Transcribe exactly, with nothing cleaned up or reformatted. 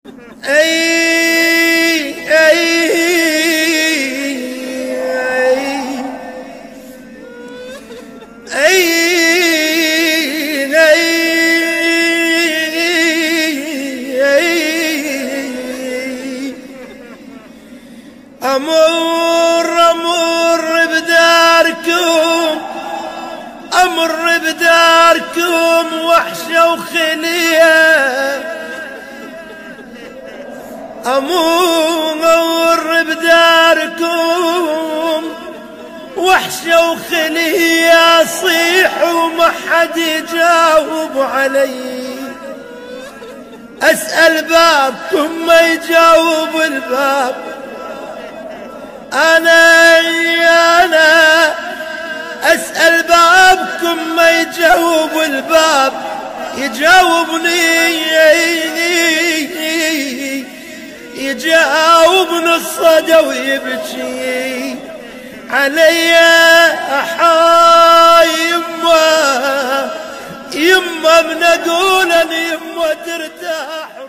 أي أي أي أمر أمر بداركم أمر بداركم وحشة وخلية أمر بداركم وحشة وخلية صيح وما حد يجاوب علي أسأل بابكم ما يجاوب الباب أنا أنا أسأل بابكم ما يجاوب الباب يجاوبني يجاوبني الصدى ويبكي علي أحا يما يما من أقول أن يما ترتاح